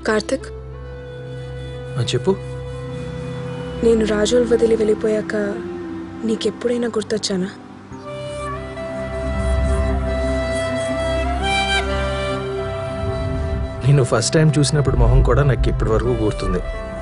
కార్తిక్, చెప్పు. నేను రాజోల్ వదిలి వెళ్ళిపోయాక నీకెప్పుడైనా గుర్తొచ్చానా? నేను ఫస్ట్ టైం చూసినప్పుడు మొహం కూడా నాకు ఇప్పటి వరకు గుర్తుంది.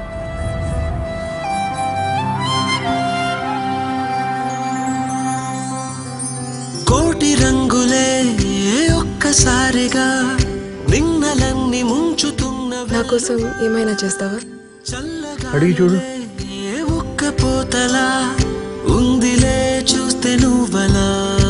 కోటి రంగులే ఒక్కసారిగా నిన్నలన్నీ ముంచుతున్న నా కోసం ఏమైనా చేస్తావా? అడిగి చూడు. ఒక్క పోతలా ఉందిలే చూస్తే నువ్వలా,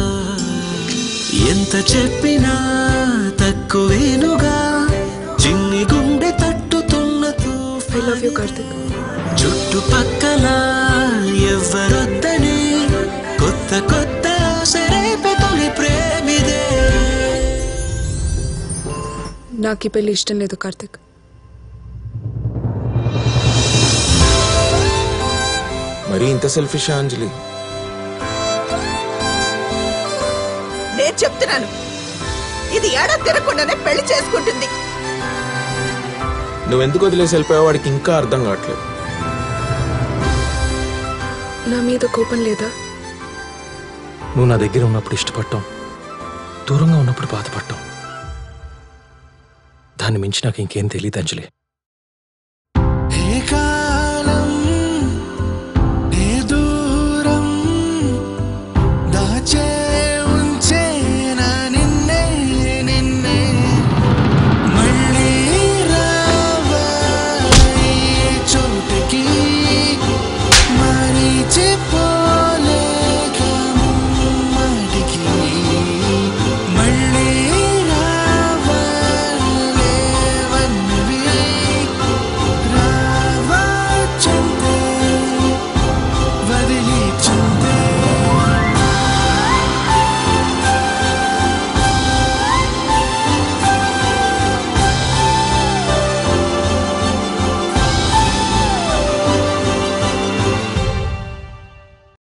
ఎంత చెప్పినా తక్కువేనుగా చిన్ని గుండె తట్టుతున్న ఐ లవ్ యూ కార్తిక్. చుట్టుపక్కల ఎవ్వరొద్దని కొత్త కొత్త ఆశరేపే తొలి ప్రేమిదే. నాకు ఈ పెళ్లి ఇష్టం లేదు కార్తిక్. మరి ఇంత సెల్ఫిష్ అంజలి? నేను చెప్తున్నాను, ఇది ఏడా తిరగకుండానే పెళ్లి చేసుకుంటుంది. నువ్వెందుకు వదిలేసి వెళ్ళిపోయావు వాడికి ఇంకా అర్థం కావట్లేదు. నా మీద కోపం లేదా? నువ్వు నా దగ్గర ఉన్నప్పుడు ఇష్టపడటం, దూరంగా ఉన్నప్పుడు బాధపడటం, దాన్ని మించి నాకు ఇంకేం తెలియదు అంజలి.